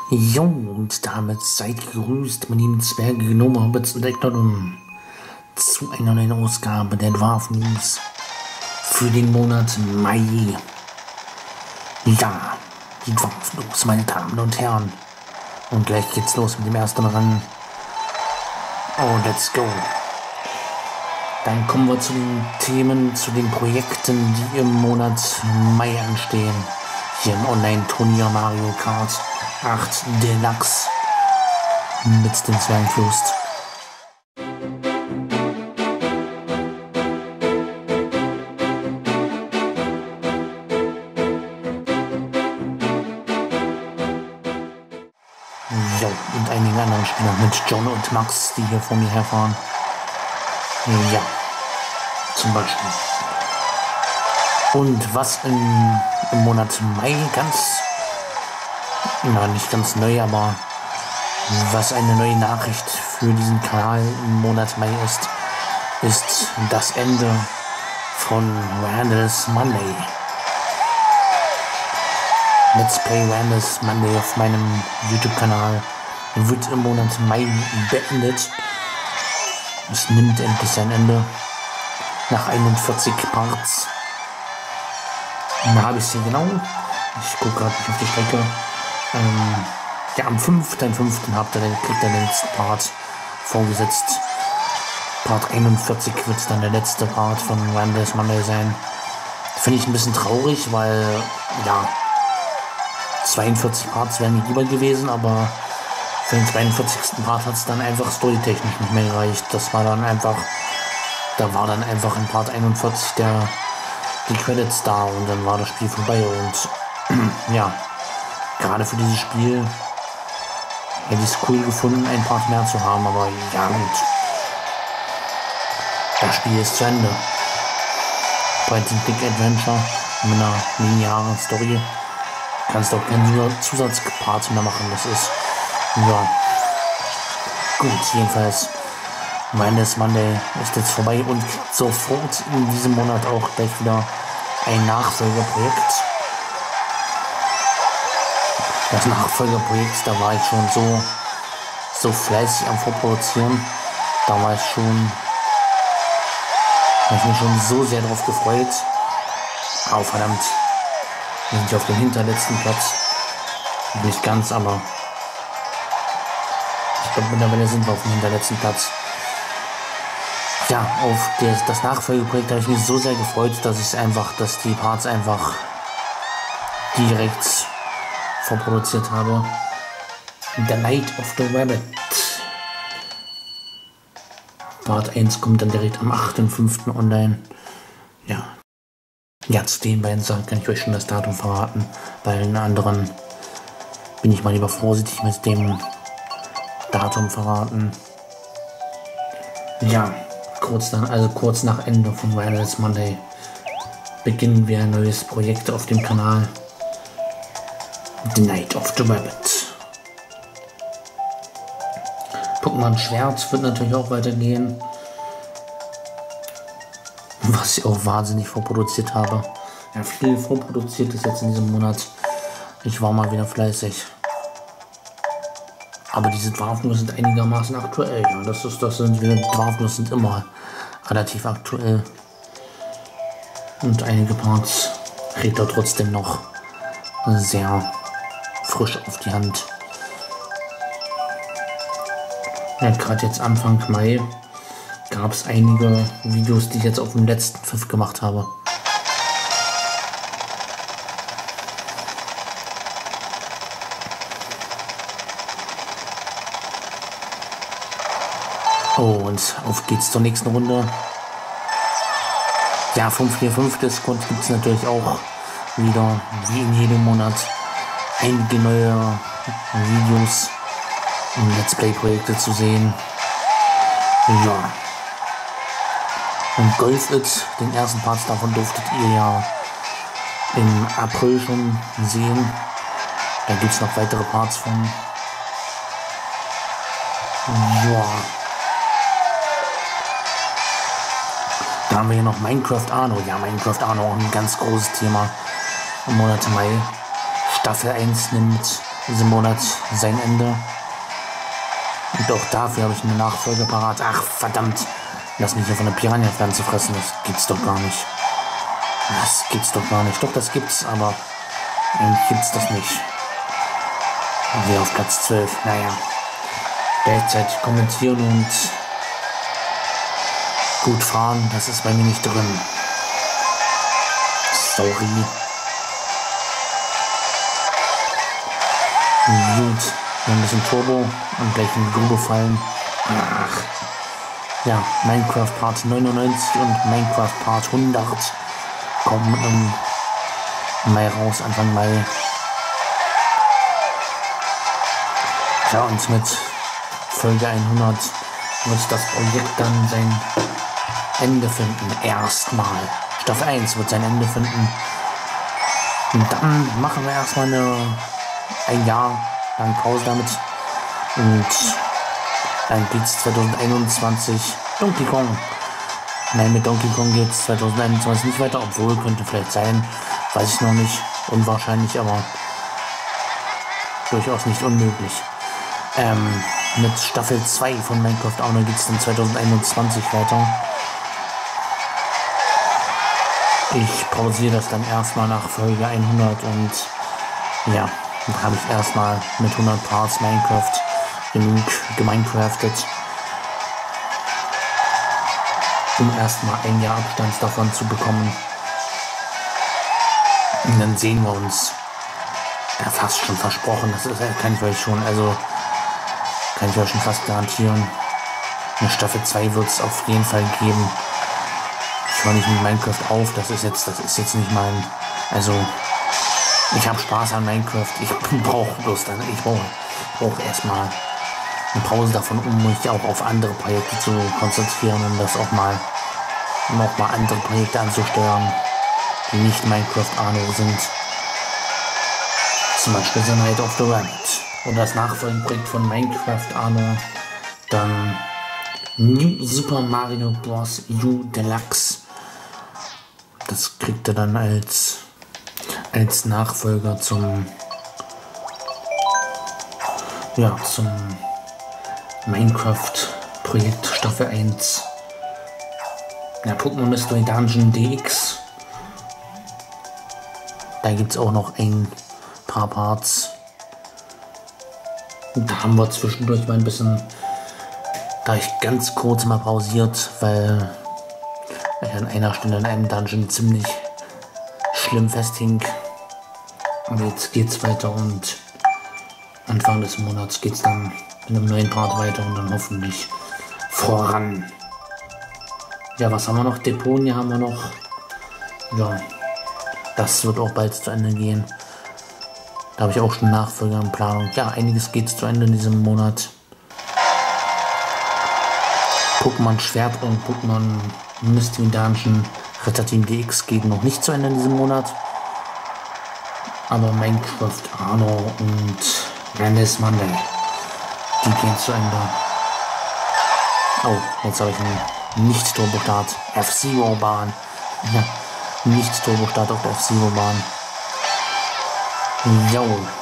Jo, und damit seid gegrüßt, meine lieben Zwerge, Gnome, Hobbits und Ecknotten zu einer neuen Ausgabe der Dwarf News für den Monat Mai. Ja, die Dwarf News, meine Damen und Herren. Und gleich geht's los mit dem ersten Rennen. Oh, let's go. Dann kommen wir zu den Themen, zu den Projekten, die im Monat Mai anstehen. Hier im Online-Turnier Mario Kart 8 Deluxe mit dem Zwergenflust. Ja, und einigen anderen Spielern mit John und Max, die hier vor mir herfahren. Ja, zum Beispiel. Und was im Monat Mai nicht ganz neu, aber was eine neue Nachricht für diesen Kanal im Monat Mai ist das Ende von Randall's Monday. Let's Play Randall's Monday auf meinem YouTube-Kanal wird im Monat Mai beendet. Es nimmt endlich sein Ende nach 41 Parts. Da habe ich sie genau. Ich gucke gerade nicht auf die Strecke. Ja, am 5.5. kriegt er den letzten Part vorgesetzt. Part 41 wird dann der letzte Part von Randall's Monday sein. Finde ich ein bisschen traurig, weil, ja, 42 Parts wären mir lieber gewesen, aber für den 42. Part hat es dann einfach storytechnisch nicht mehr gereicht. Da war dann einfach in Part 41 die Credits da und dann war das Spiel vorbei und ja, gerade für dieses Spiel hätte ich es cool gefunden, ein Part mehr zu haben, aber ja gut. Das Spiel ist zu Ende. Point-and-Click Adventure mit einer linearen Story. Kannst auch keine Zusatzparts mehr machen, das ist, ja, gut, jedenfalls, Randall's Monday ist jetzt vorbei und sofort in diesem Monat auch gleich wieder ein Nachfolgerprojekt. Das Nachfolgerprojekt, da war ich schon so fleißig am Vorproduzieren, da habe ich mich schon so sehr darauf gefreut. Oh, verdammt. Wir sind hier auf dem hinterletzten Platz. Nicht ganz, aber ich glaube, mittlerweile sind wir auf dem hinterletzten Platz. Ja, auf das Nachfolgeprojekt habe ich mich so sehr gefreut, dass die Parts einfach direkt vorproduziert habe. The Night of the Rabbit. Part 1 kommt dann direkt am 8.5. online. Ja. Ja, zu den beiden Sachen kann ich euch schon das Datum verraten. Bei den anderen bin ich mal lieber vorsichtig mit dem Datum verraten. Ja, kurz nach Ende von Randall's Monday beginnen wir ein neues Projekt auf dem Kanal. The Night of the Rabbit. Pokémon Schwert wird natürlich auch weitergehen. Was ich auch wahnsinnig vorproduziert habe. Ja, viel vorproduziert ist jetzt in diesem Monat. Ich war mal wieder fleißig. Aber diese Dwarf News sind einigermaßen aktuell. Ja, Dwarf News sind immer relativ aktuell. Und einige Parts kriegt er trotzdem noch sehr frisch auf die Hand. Ja, gerade jetzt Anfang Mai gab es einige Videos, die ich jetzt auf dem letzten Pfiff gemacht habe. Oh, und auf geht's zur nächsten Runde. Ja, 545 Discord gibt es natürlich auch wieder, wie in jedem Monat, einige neue Videos und Let's Play Projekte zu sehen. Ja. Und Golf It, den ersten Part davon durftet ihr ja im April schon sehen. Da gibt es noch weitere Parts von. Ja. Da haben wir hier noch Minecraft Arno. Ja, Minecraft Arno, auch ein ganz großes Thema im Monat Mai. Staffel 1 nimmt diesem Monat sein Ende. Und auch dafür habe ich eine Nachfolge parat. Ach, verdammt. Lass mich hier von der Piranha-Pflanze fressen. Das gibt's doch gar nicht. Das gibt's doch gar nicht. Doch, das gibt's, aber eigentlich gibt's das nicht. Und wir auf Platz 12. Naja. Gleichzeitig kommentieren und gut fahren, das ist bei mir nicht drin. Sorry. Gut. Ein bisschen Turbo und gleich in die Grube fallen. Ach. Ja, Minecraft Part 99 und Minecraft Part 100 kommen im Mai raus, Anfang Mai. Ja, und mit Folge 100 wird das Projekt dann sein Ende finden. Erstmal. Staffel 1 wird sein Ende finden. Und dann machen wir erstmal ein Jahr lang Pause damit. Und dann geht's 2021 Donkey Kong. Nein, mit Donkey Kong geht's 2021 nicht weiter, obwohl könnte vielleicht sein. Weiß ich noch nicht. Unwahrscheinlich, aber durchaus nicht unmöglich. Mit Staffel 2 von Minecraft Arno geht es dann 2021 weiter. Ich pausiere das dann erstmal nach Folge 100 und ja, dann habe ich erstmal mit 100 Parts Minecraft genug geminecraftet, um erstmal ein Jahr Abstand davon zu bekommen. Und dann sehen wir uns. Ja, fast schon versprochen, das ist, kann ich euch schon, also kann ich euch schon fast garantieren. Eine Staffel 2 wird es auf jeden Fall geben. Ich höre nicht mit Minecraft auf, das ist jetzt nicht mein, also ich habe Spaß an Minecraft, ich brauche bloß dann, ich brauche erstmal eine Pause davon, um mich auch auf andere Projekte zu konzentrieren und das auch mal, andere Projekte anzusteuern, die nicht Minecraft Arno sind. Zum Beispiel The Night of the Rabbit. Und das Nachfolgeprojekt von Minecraft Arno, dann New Super Mario Bros. U Deluxe. Das kriegt er dann als Nachfolger zum Minecraft-Projekt Staffel 1. Ja, Pokémon Mystery Dungeon DX. Da gibt es auch noch ein paar Parts. Und da haben wir zwischendurch mal ein bisschen, da ich ganz kurz mal pausiert, weil ich an einer Stunde in einem Dungeon ziemlich schlimm festhing. Und jetzt geht's weiter und Anfang des Monats geht's dann mit einem neuen Part weiter und dann hoffentlich voran. Ja, was haben wir noch? Deponia haben wir noch. Ja, das wird auch bald zu Ende gehen. Da habe ich auch schon Nachfolger in Planung. Ja, einiges geht zu Ende in diesem Monat. Pokémon Schwert und Pokémon Mystery Dungeon Ritterteam DX geht noch nicht zu Ende in diesem Monat. Aber Minecraft Arno und Randy's Monday, die gehen zu Ende. Oh, jetzt habe ich einen Nicht-Turbo-Start. F-Zero-Bahn. Ja, Nicht-Turbo-Start auf der F-Zero-Bahn. Jo.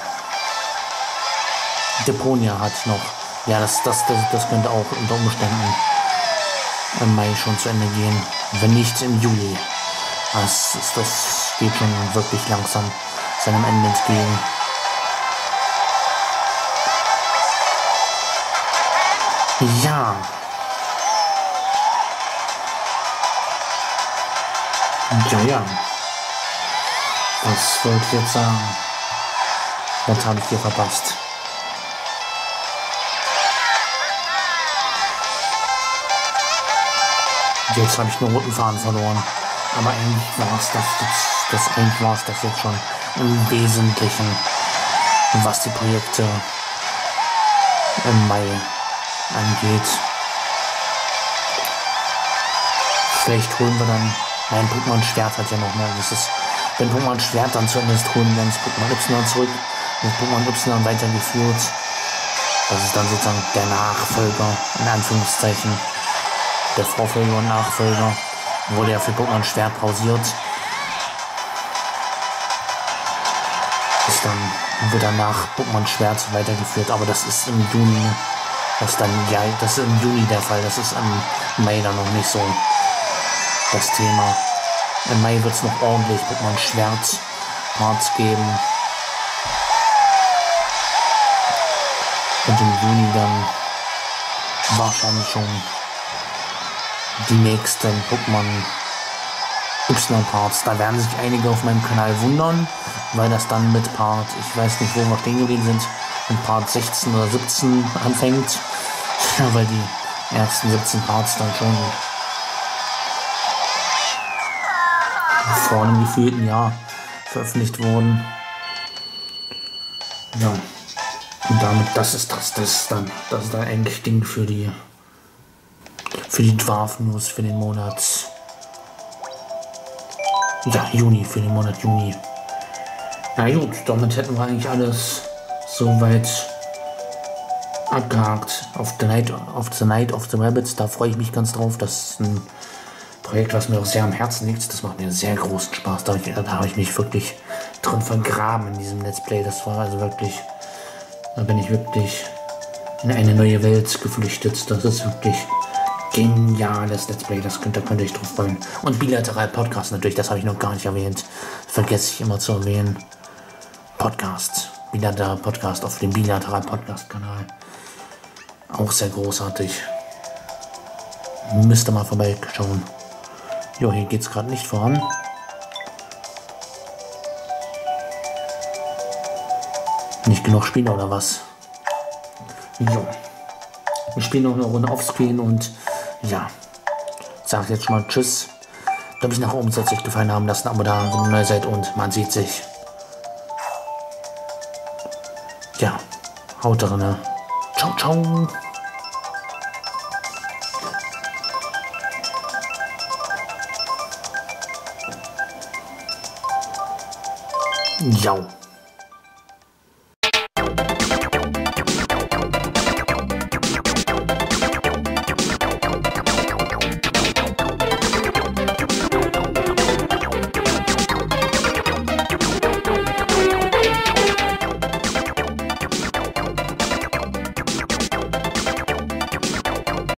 Deponia hat noch. Ja, das könnte auch unter Umständen im Mai schon zu Ende gehen. Wenn nicht im Juli. Das geht schon wirklich langsam seinem Ende entgegen. Ja. Ja. Was wollte ich jetzt sagen? Was habe ich hier verpasst? Jetzt habe ich nur roten Faden verloren. Aber eigentlich war es das jetzt schon im Wesentlichen, was die Projekte im Mai angeht. Vielleicht holen wir dann, nein, Pokémon Schwert hat ja noch mehr. Das ist, wenn Pokémon Schwert dann zu Ende ist, holen wir uns Pokémon Y zurück und Pokémon Y weitergeführt. Das ist dann sozusagen der Nachfolger, in Anführungszeichen. Der Vorfolger und Nachfolger wurde ja für Pokémon Schwert pausiert. wird danach Pokémon Schwert weitergeführt, aber das ist im Juni, das ist im Juni der Fall, das ist im Mai dann noch nicht so das Thema. Im Mai wird es noch ordentlich Pokémon Schwert Parts geben. Und im Juni dann wahrscheinlich schon die nächsten Pokémon Y-Parts. Da werden sich einige auf meinem Kanal wundern, weil das dann mit Part, ich weiß nicht, wo wir stehen geblieben sind, mit Part 16 oder 17 anfängt. Ja, weil die ersten 17 Parts dann schon vor einem gefühlten Jahr veröffentlicht wurden. Ja. Und damit, das ist dann eigentlich Ding für die Dwarf News für den Monat. Ja, Juni, für den Monat Juni. Na gut, damit hätten wir eigentlich alles soweit abgehakt. Auf the Night of the Rabbits, da freue ich mich ganz drauf. Das ist ein Projekt, was mir auch sehr am Herzen liegt. Das macht mir sehr großen Spaß. Da habe ich mich wirklich drin vergraben in diesem Let's Play. Das war also wirklich, da bin ich wirklich in eine neue Welt geflüchtet. Das ist wirklich geniales Let's Play, da könnt ihr euch drauf freuen. Und bilateral Podcast natürlich, das habe ich noch gar nicht erwähnt. Das vergesse ich immer zu erwähnen. Bilateral Podcast auf dem bilateral Podcast-Kanal. Auch sehr großartig. Müsst ihr mal vorbeischauen. Jo, hier geht es gerade nicht voran. Nicht genug Spieler oder was? Jo. Wir spielen noch eine Runde offscreen und ja, sage jetzt schon mal Tschüss. Glaube ich, nach oben soll es euch gefallen haben. Lasst ein Abo da, wenn ihr neu seid und man sieht sich. Ja, haut drin. Ciao, ciao. Jau.